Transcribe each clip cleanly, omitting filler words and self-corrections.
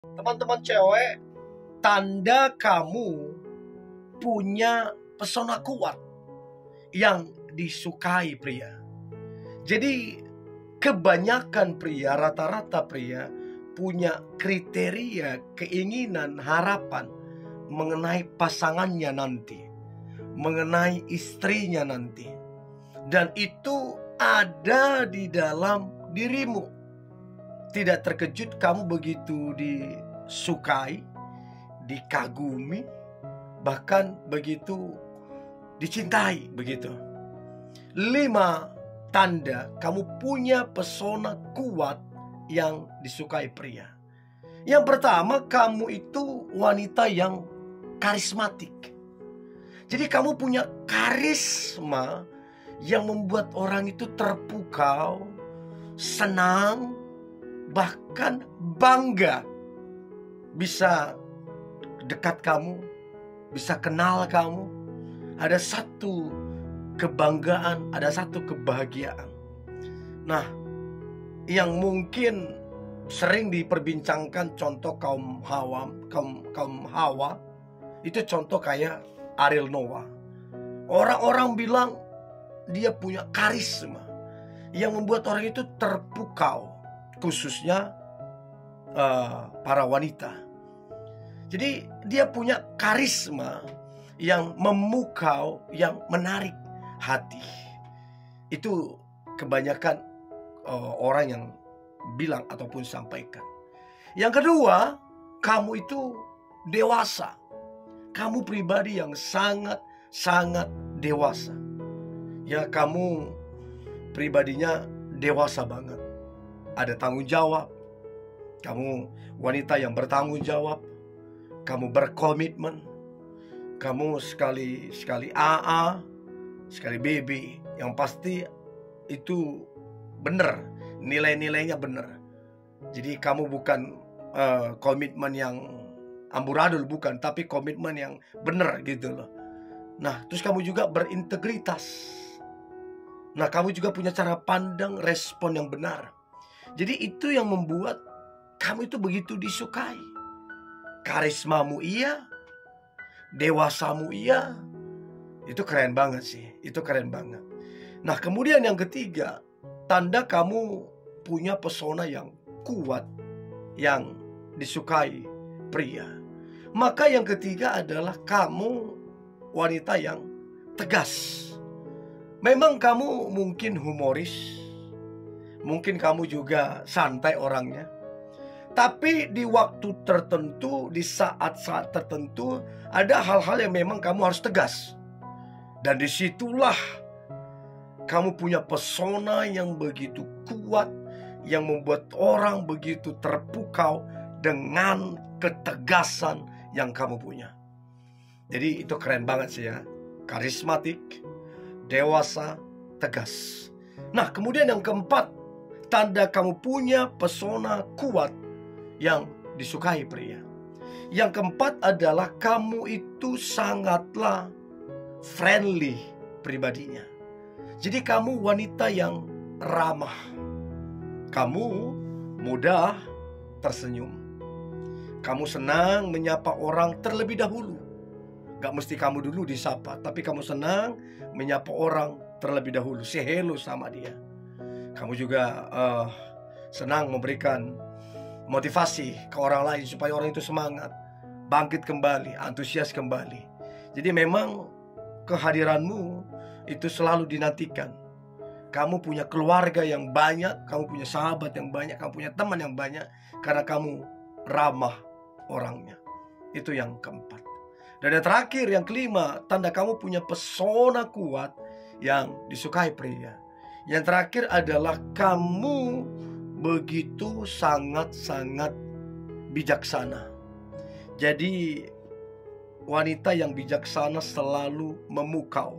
Teman-teman cewek, tanda kamu punya pesona kuat yang disukai pria. Jadi kebanyakan pria, rata-rata pria punya kriteria, keinginan, harapan mengenai pasangannya nanti, mengenai istrinya nanti. Dan itu ada di dalam dirimu. Tidak terkejut kamu begitu disukai, dikagumi, bahkan begitu dicintai begitu. 5 tanda kamu punya pesona kuat yang disukai pria. Yang pertama, kamu itu wanita yang karismatik. Jadi kamu punya karisma yang membuat orang itu terpukau, senang, bahkan bangga bisa dekat kamu, bisa kenal kamu. Ada satu kebanggaan, ada satu kebahagiaan. Nah, yang mungkin sering diperbincangkan contoh kaum Hawa itu contoh kayak Ariel Noah. Orang-orang bilang dia punya karisma yang membuat orang itu terpukau, khususnya para wanita. Jadi dia punya karisma yang memukau, yang menarik hati. Itu kebanyakan orang yang bilang ataupun sampaikan. Yang kedua, kamu itu dewasa. Kamu pribadi yang sangat dewasa. Ya, kamu pribadinya dewasa banget. Ada tanggung jawab. Kamu wanita yang bertanggung jawab. Kamu berkomitmen. Kamu sekali AA, sekali BB. Yang pasti itu benar, nilai-nilainya benar. Jadi kamu bukan komitmen yang amburadul, bukan, tapi komitmen yang benar gitu loh. Nah, terus kamu juga berintegritas. Nah, kamu juga punya cara pandang, respon yang benar. Jadi itu yang membuat kamu itu begitu disukai. Karismamu iya, dewasamu iya. Itu keren banget sih, itu keren banget. Nah, kemudian yang ketiga, tanda kamu punya pesona yang kuat, yang disukai pria. Maka yang ketiga adalah kamu wanita yang tegas. Memang kamu mungkin humoris, mungkin kamu juga santai orangnya. Tapi di waktu tertentu, di saat-saat tertentu, ada hal-hal yang memang kamu harus tegas. Dan disitulah kamu punya pesona yang begitu kuat, yang membuat orang begitu terpukau dengan ketegasan yang kamu punya. Jadi itu keren banget sih ya. Karismatik, dewasa, tegas. Nah, kemudian yang keempat, tanda kamu punya pesona kuat yang disukai pria. Yang keempat adalah kamu itu sangatlah friendly pribadinya. Jadi kamu wanita yang ramah. Kamu mudah tersenyum. Kamu senang menyapa orang terlebih dahulu. Gak mesti kamu dulu disapa, tapi kamu senang menyapa orang terlebih dahulu. Say hello sama dia. Kamu juga senang memberikan motivasi ke orang lain supaya orang itu semangat, bangkit kembali, antusias kembali. Jadi memang kehadiranmu itu selalu dinantikan. Kamu punya keluarga yang banyak, kamu punya sahabat yang banyak, kamu punya teman yang banyak, karena kamu ramah orangnya. Itu yang keempat. Dan yang terakhir, yang kelima, tanda kamu punya pesona kuat yang disukai pria. Yang terakhir adalah kamu begitu sangat bijaksana. Jadi wanita yang bijaksana selalu memukau,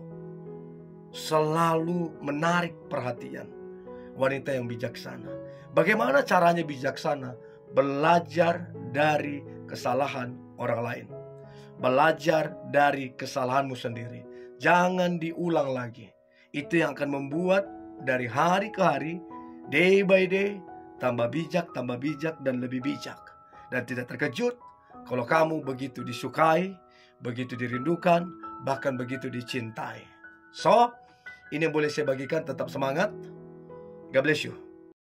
selalu menarik perhatian. Wanita yang bijaksana. Bagaimana caranya bijaksana? Belajar dari kesalahan orang lain. Belajar dari kesalahanmu sendiri. Jangan diulang lagi. Itu yang akan membuat dari hari ke hari, day by day, tambah bijak, dan lebih bijak. dan tidak terkejut kalau kamu begitu disukai, begitu dirindukan, bahkan begitu dicintai. So, ini yang boleh saya bagikan. Tetap semangat. God bless you.